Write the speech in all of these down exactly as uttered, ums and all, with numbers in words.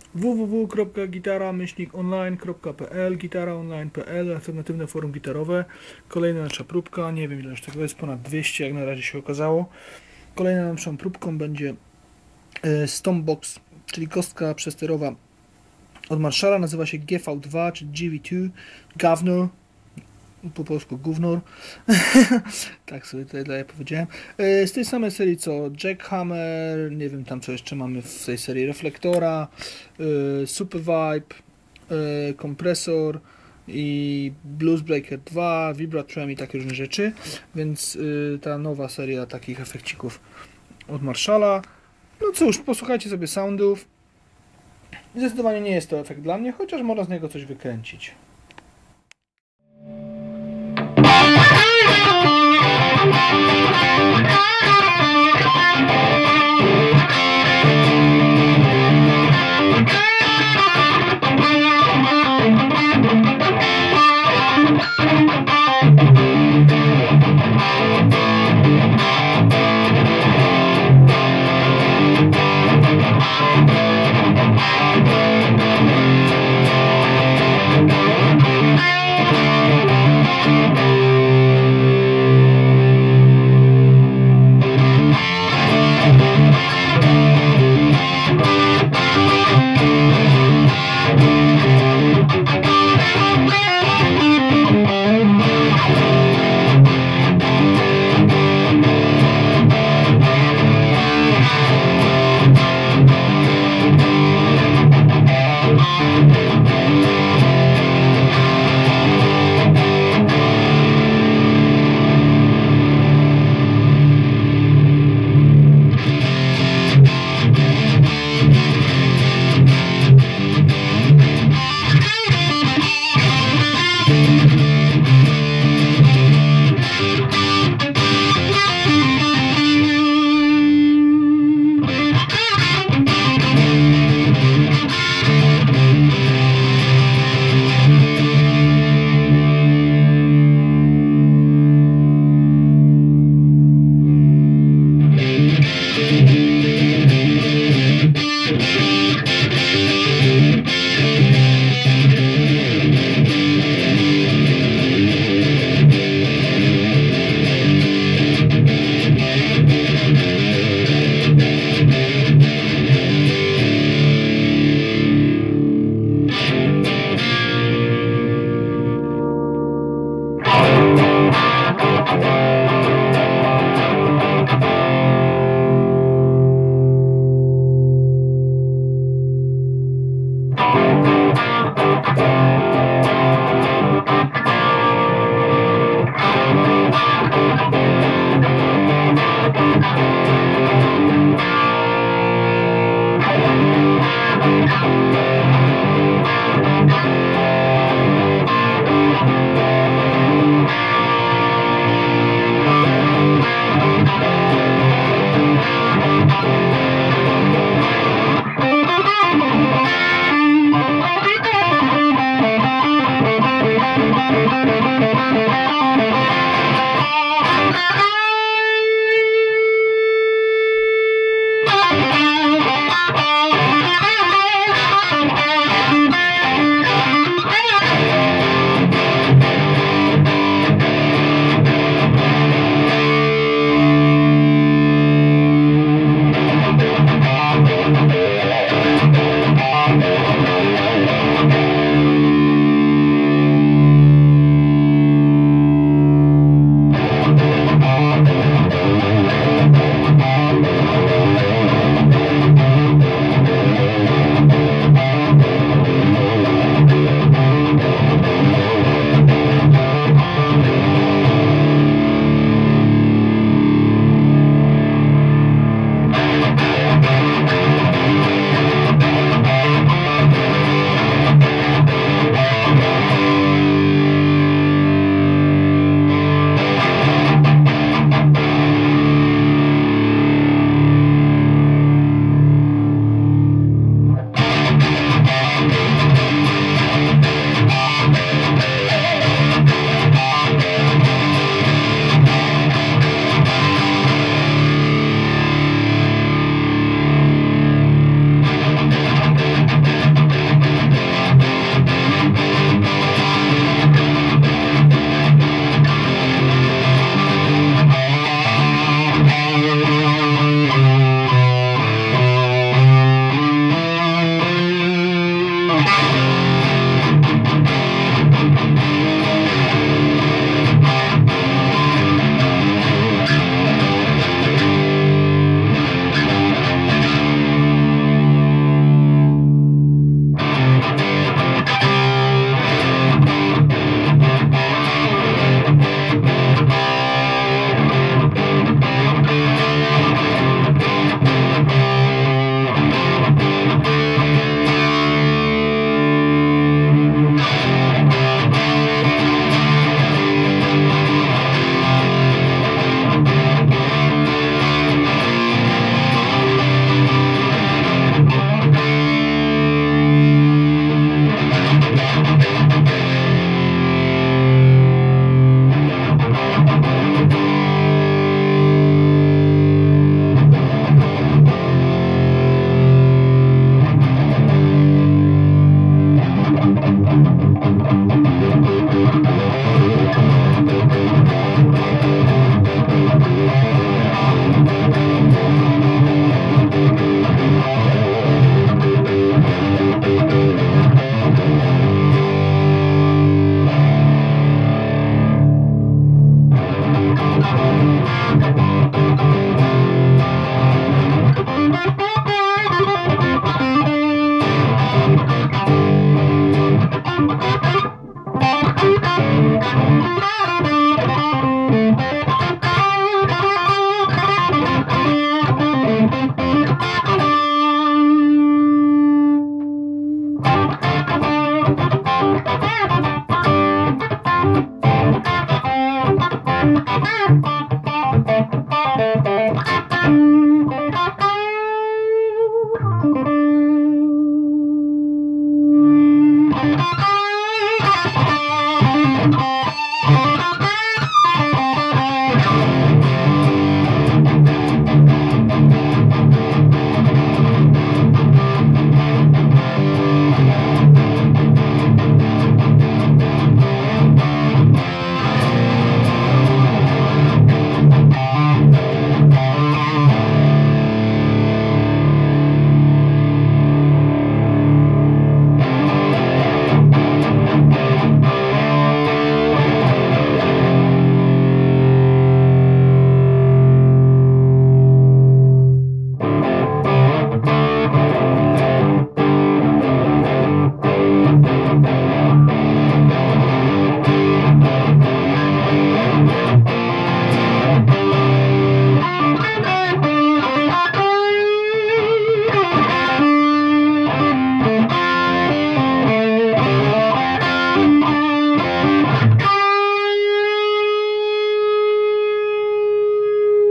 w w w kropka gitara myślnik online kropka p l, gitara online kropka p l, alternatywne forum gitarowe. Kolejna nasza próbka, nie wiem ile już tego jest, ponad dwieście jak na razie się okazało. Kolejną naszą próbką będzie Stompbox, czyli kostka przesterowa od Marshalla, nazywa się G V dwa, czy G V dwa, Governor, po polsku gównor, tak sobie tutaj dalej powiedziałem. Z tej samej serii co Jackhammer, nie wiem tam co jeszcze mamy w tej serii, Reflektora, Super Vibe, kompresor i Bluesbreaker dwa, Vibratron i takie różne rzeczy, więc ta nowa seria takich efekcików od Marshalla. No cóż, posłuchajcie sobie soundów. Zdecydowanie nie jest to efekt dla mnie, chociaż można z niego coś wykręcić. Thank you.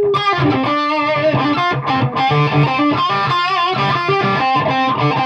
Thank you.